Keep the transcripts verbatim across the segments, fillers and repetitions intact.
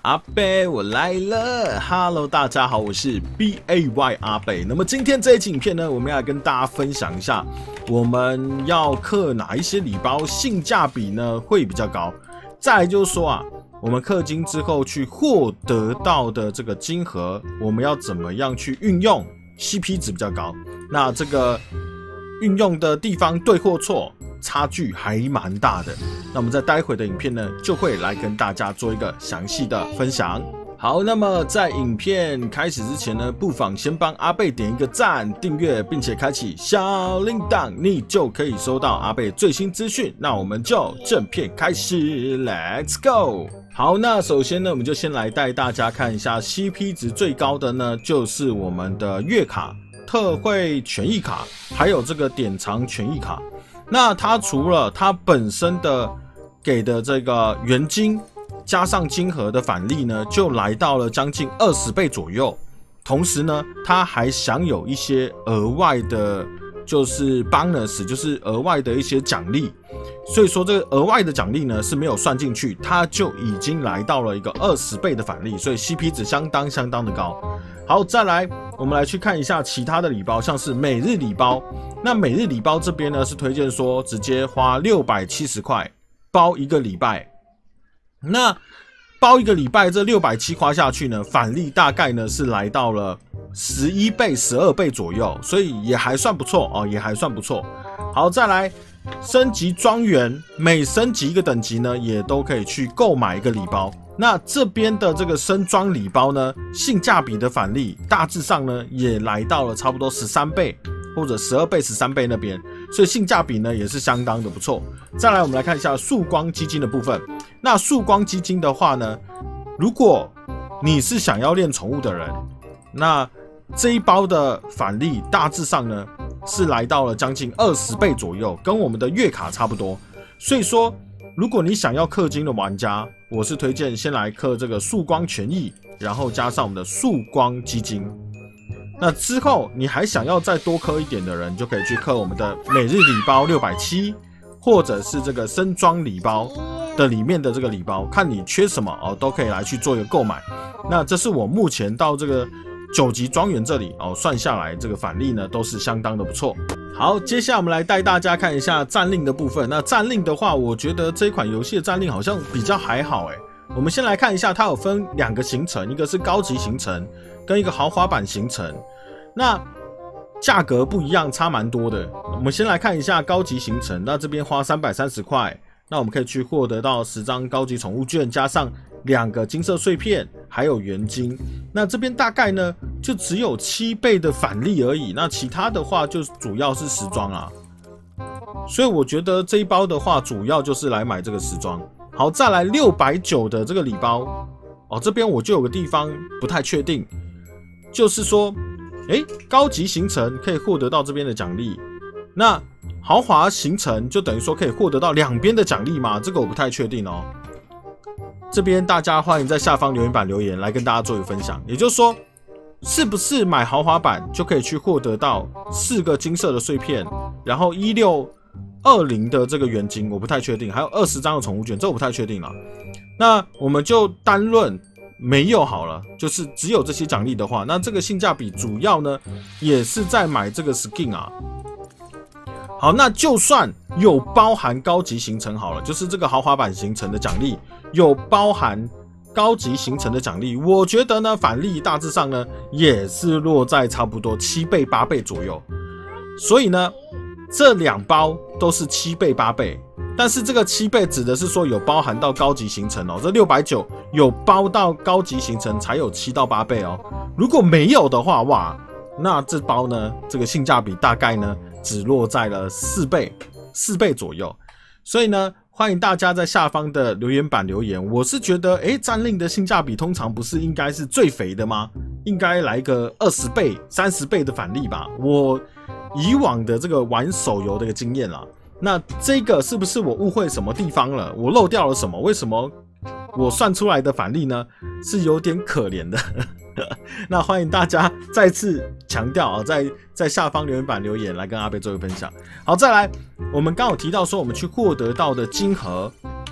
阿贝，我来了 ！Hello， 大家好，我是 B A Y 阿贝。那么今天这一期影片呢，我们要跟大家分享一下，我们要氪哪一些礼包性价比呢会比较高。再来就是说啊，我们氪金之后去获得到的这个金盒，我们要怎么样去运用 ，C P 值比较高。那这个运用的地方对或错，差距还蛮大的。那我们在待会的影片呢，就会来跟大家做一个详细的分享。好，那么在影片开始之前呢，不妨先帮阿贝点一个赞、订阅，并且开启小铃铛，你就可以收到阿贝最新资讯。那我们就正片开始 ，Let's go！ 好，那首先呢，我们就先来带大家看一下 C P 值最高的呢，就是我们的月卡、特惠权益卡，还有这个典藏权益卡。那它除了它本身的给的这个原金，加上金盒的返利呢，就来到了将近二十倍左右。同时呢，它还享有一些额外的，就是 bonus， 就是额外的一些奖励。所以说这个额外的奖励呢是没有算进去，它就已经来到了一个二十倍的返利，所以 C P 值相当相当的高。好，再来我们来去看一下其他的礼包，像是每日礼包。那每日礼包这边呢是推荐说直接花六百七十块包一个礼拜。那包一个礼拜这六百七十花下去呢，返利大概呢是来到了十一倍、十二倍左右，所以也还算不错哦，也还算不错。好，再来升级庄园，每升级一个等级呢，也都可以去购买一个礼包。那这边的这个升庄礼包呢，性价比的返利大致上呢也来到了差不多十三倍或者十二倍、十三倍那边，所以性价比呢也是相当的不错。再来我们来看一下曙光基金的部分。那曙光基金的话呢，如果你是想要练宠物的人，那这一包的返利大致上呢是来到了将近二十倍左右，跟我们的月卡差不多。所以说如果你想要氪金的玩家，我是推荐先来氪这个曙光权益，然后加上我们的曙光基金。那之后你还想要再多氪一点的人，就可以去氪我们的每日礼包六百七十，或者是这个升庄礼包的里面的这个礼包，看你缺什么哦，都可以来去做一个购买。那这是我目前到这个九级庄园这里哦，算下来这个返利呢都是相当的不错。好，接下来我们来带大家看一下战令的部分。那战令的话，我觉得这款游戏的战令好像比较还好诶。我们先来看一下，它有分两个行程，一个是高级行程，跟一个豪华版行程。那价格不一样，差蛮多的。我们先来看一下高级行程，那这边花三百三十块，那我们可以去获得到十张高级宠物券，加上两个金色碎片，还有原金。那这边大概呢就只有七倍的返利而已，那其他的话就主要是时装啊。所以我觉得这一包的话，主要就是来买这个时装。好，再来六百九十的这个礼包哦，这边我就有个地方不太确定，就是说，哎，高级行程可以获得到这边的奖励，那豪华行程就等于说可以获得到两边的奖励吗？这个我不太确定哦。这边大家欢迎在下方留言板留言来跟大家做一个分享，也就是说，是不是买豪华版就可以去获得到四个金色的碎片，然后一六二零的这个原金，我不太确定，还有二十张的宠物券，这我不太确定了。那我们就单论没有好了，就是只有这些奖励的话，那这个性价比主要呢也是在买这个 skin 啊。好，那就算有包含高级行程好了，就是这个豪华版行程的奖励有包含高级行程的奖励，我觉得呢返利大致上呢也是落在差不多七倍八倍左右。所以呢这两包都是七倍八倍，但是这个七倍指的是说有包含到高级行程哦，这六百九十有包到高级行程才有七到八倍哦。如果没有的话，哇，那这包呢这个性价比大概呢只落在了四倍四倍左右。所以呢欢迎大家在下方的留言板留言，我是觉得诶战令的性价比通常不是应该是最肥的吗？应该来个二十倍三十倍的返利吧，我以往的这个玩手游的一个经验啦。那这个是不是我误会什么地方了？我漏掉了什么？为什么我算出来的返利呢是有点可怜的？那欢迎大家再次强调啊，在在下方留言板留言来跟阿贝做一个分享。好，再来，我们刚好提到说我们去获得到的金盒，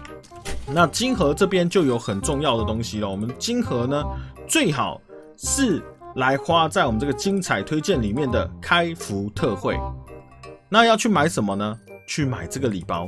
那金盒这边就有很重要的东西了。我们金盒呢，最好是来花在我们这个精彩推荐里面的开服特惠。那要去买什么呢？去买这个礼包。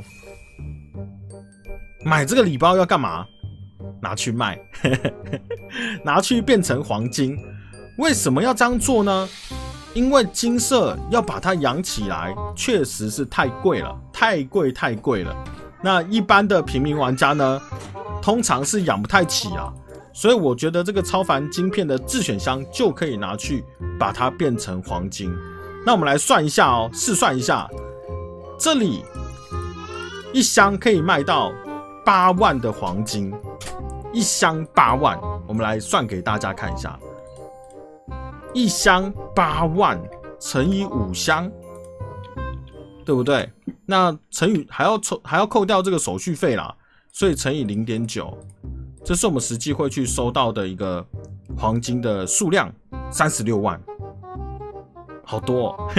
买这个礼包要干嘛？拿去卖，拿去变成黄金。为什么要这样做呢？因为金色要把它养起来，确实是太贵了，太贵太贵了。那一般的平民玩家呢，通常是养不太起啊。所以我觉得这个超凡晶片的自选箱就可以拿去把它变成黄金。那我们来算一下哦，试算一下，这里一箱可以卖到八万的黄金，一箱八万，我们来算给大家看一下。一箱八万乘以五箱，对不对？那乘以还要抽还要扣掉这个手续费啦，所以乘以 零点九， 这是我们实际会去收到的一个黄金的数量，三十六万，好多哦。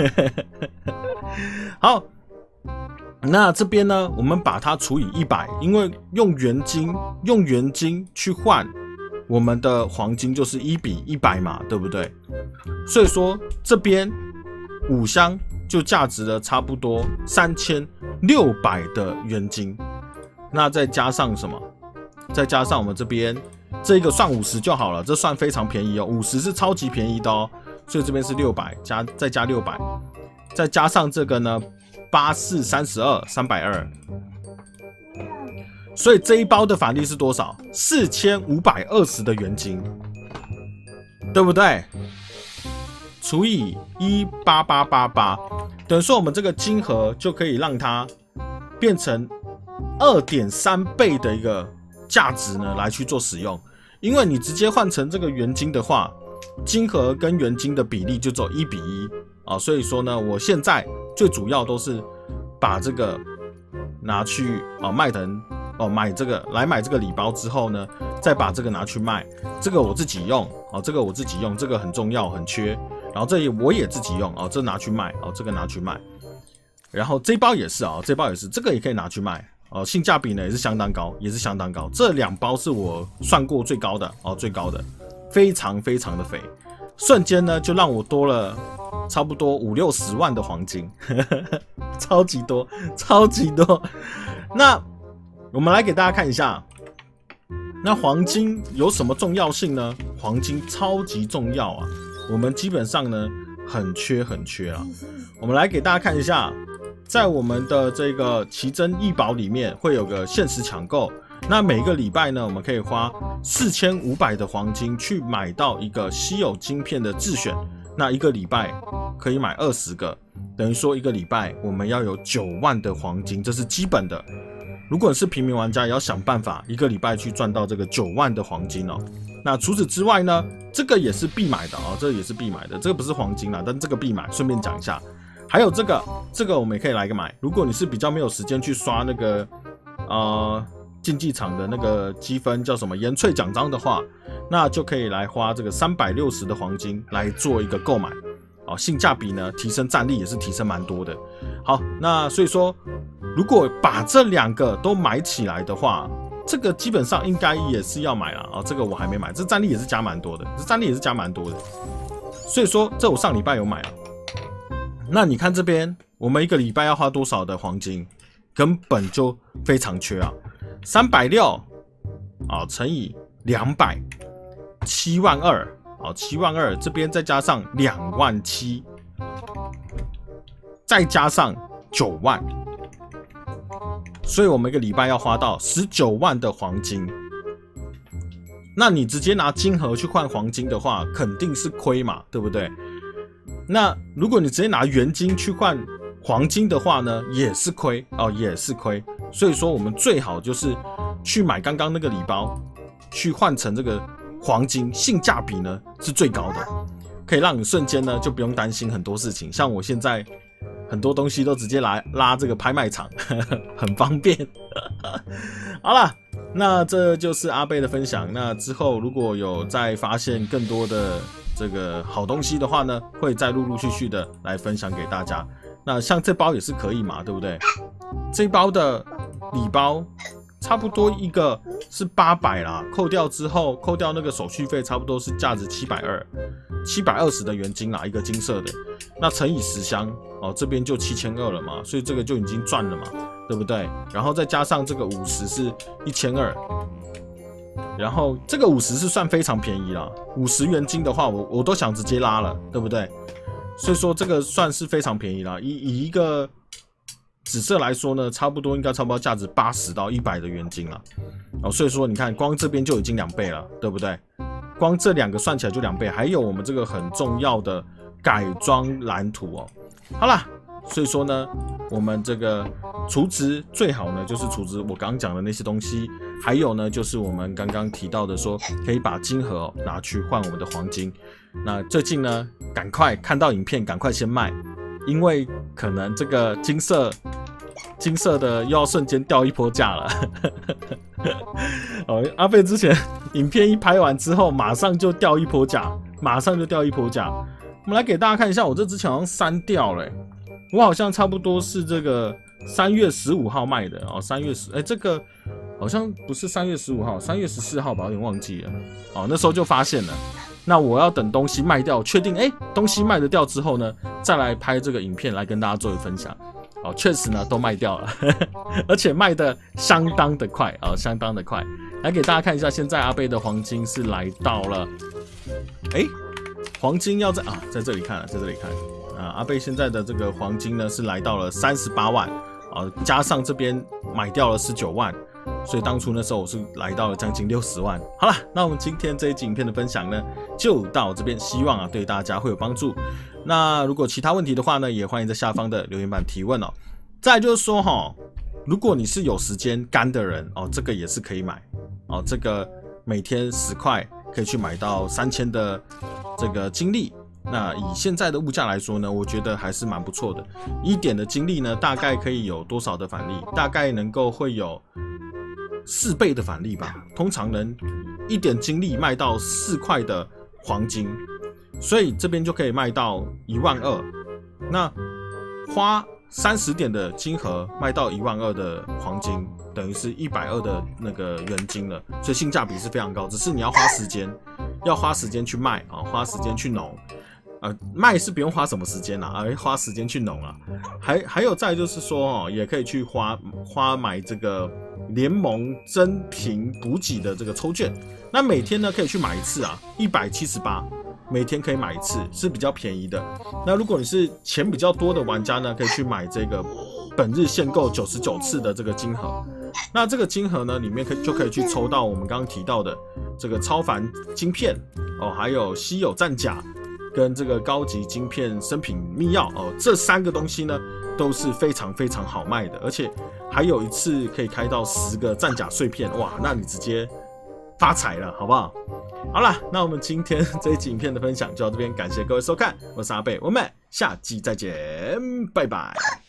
好，那这边呢，我们把它除以一百，因为用原金用原金去换我们的黄金就是一比一百嘛，对不对？所以说这边五箱就价值了差不多三千六百的原金，那再加上什么？再加上我们这边这个算五十就好了，这算非常便宜哦，五十是超级便宜的哦，所以这边是六百加再加六百，再加上这个呢八四三十二，三百二。所以这一包的返利是多少？四千五百二十的原金，对不对？除以一八八八八，等于说我们这个金盒就可以让它变成 二点三 倍的一个价值呢，来去做使用。因为你直接换成这个原金的话，金盒跟原金的比例就只有一比一啊，所以说呢，我现在最主要都是把这个拿去啊卖成。哦，买这个来买这个礼包之后呢，再把这个拿去卖，这个我自己用哦，这个我自己用，这个很重要，很缺。然后这里我也自己用哦，这拿去卖哦，这个拿去卖。然后这包也是啊、哦，这包也是，这个也可以拿去卖哦，性价比呢也是相当高，也是相当高。这两包是我算过最高的哦，最高的，非常非常的肥，瞬间呢就让我多了差不多五六十万的黄金，超级多，超级多。那我们来给大家看一下，那黄金有什么重要性呢？黄金超级重要啊，我们基本上呢很缺很缺啊。我们来给大家看一下，在我们的这个奇珍异宝里面会有个限时抢购，那每个礼拜呢，我们可以花四千五百的黄金去买到一个稀有晶片的自选，那一个礼拜可以买二十个，等于说一个礼拜我们要有九万的黄金，这是基本的。如果你是平民玩家，也要想办法一个礼拜去赚到这个九万的黄金哦。那除此之外呢，这个也是必买的哦，这个也是必买的，这个不是黄金啦，但这个必买。顺便讲一下，还有这个，这个我们也可以来个买。如果你是比较没有时间去刷那个呃竞技场的那个积分叫什么延萃奖章的话，那就可以来花这个三百六十的黄金来做一个购买。哦，性价比呢提升战力也是提升蛮多的。好，那所以说，如果把这两个都买起来的话，这个基本上应该也是要买了啊、哦。这个我还没买，这战力也是加蛮多的，这战力也是加蛮多的。所以说，这我上礼拜有买了。那你看这边，我们一个礼拜要花多少的黄金？根本就非常缺啊，三百六啊乘以两百，七万二。好，七万二，这边再加上两万七，再加上九万，所以我们一个礼拜要花到十九万的黄金。那你直接拿金盒去换黄金的话，肯定是亏嘛，对不对？那如果你直接拿原金去换黄金的话呢，也是亏哦，也是亏。所以说，我们最好就是去买刚刚那个礼包，去换成这个。黄金性价比呢是最高的，可以让你瞬间呢就不用担心很多事情。像我现在很多东西都直接来拉这个拍卖场，呵呵很方便。好啦，那这就是阿贝的分享。那之后如果有再发现更多的这个好东西的话呢，会再陆陆续续的来分享给大家。那像这包也是可以嘛，对不对？这包的礼包差不多一个是八百啦，扣掉之后，扣掉那个手续费，差不多是价值七百二十，七百二十的原金啦，一个金色的，那乘以十箱哦，这边就七千二了嘛，所以这个就已经赚了嘛，对不对？然后再加上这个五十是一千二，然后这个五十是算非常便宜啦，五十元金的话，我我都想直接拉了，对不对？所以说这个算是非常便宜啦，以以一个紫色来说呢，差不多应该差不多价值八十到一百的原金了，哦，所以说你看，光这边就已经两倍了，对不对？光这两个算起来就两倍，还有我们这个很重要的改装蓝图哦。好啦，所以说呢，我们这个储值最好呢就是储值我刚刚讲的那些东西，还有呢就是我们刚刚提到的说可以把金盒、哦、拿去换我们的黄金。那最近呢，赶快看到影片，赶快先卖。因为可能这个金色金色的又要瞬间掉一波价了。哦，阿贝之前影片一拍完之后，马上就掉一波价，马上就掉一波价。我们来给大家看一下，我这之前好像删掉了、欸，我好像差不多是这个三月十五号卖的哦，三月十，哎，这个好像不是三月十五号，三月十四号吧，有点忘记了。哦，那时候就发现了。那我要等东西卖掉，确定哎、欸、东西卖得掉之后呢，再来拍这个影片来跟大家做一分享。哦，确实呢都卖掉了，呵呵，而且卖的相当的快啊、哦，相当的快。来给大家看一下，现在阿贝的黄金是来到了，哎、欸，黄金要在啊在这里看了，在这里看啊，阿贝现在的这个黄金呢是来到了三十八万啊，加上这边买掉了十九万。所以当初那时候我是来到了将近六十万。好了，那我们今天这一集影片的分享呢，就到这边，希望啊对大家会有帮助。那如果其他问题的话呢，也欢迎在下方的留言板提问哦。再来就是说哈，如果你是有时间干的人哦，这个也是可以买哦，这个每天十块可以去买到三千的这个金粒。那以现在的物价来说呢，我觉得还是蛮不错的。一点的金粒呢，大概可以有多少的返利？大概能够会有四倍的返利吧。通常能一点金粒卖到四块的黄金，所以这边就可以卖到一万二。那花三十点的金盒卖到一万二的黄金，等于是一百二的那个原金了，所以性价比是非常高。只是你要花时间，要花时间去卖啊，花时间去农。呃，卖是不用花什么时间啦，而花时间去农啊。还还有再就是说哦，也可以去花花买这个联盟增频补给的这个抽券。那每天呢可以去买一次啊，一百七十八，每天可以买一次，是比较便宜的。那如果你是钱比较多的玩家呢，可以去买这个本日限购九十九次的这个金盒。那这个金盒呢，里面可以就可以去抽到我们刚刚提到的这个超凡晶片哦，还有稀有战甲。跟这个高级晶片生品密钥哦，这三个东西呢都是非常非常好卖的，而且还有一次可以开到十个战甲碎片，哇，那你直接发财了，好不好？好啦，那我们今天这一集影片的分享就到这边，感谢各位收看，我是阿贝，我们下集再见，拜拜。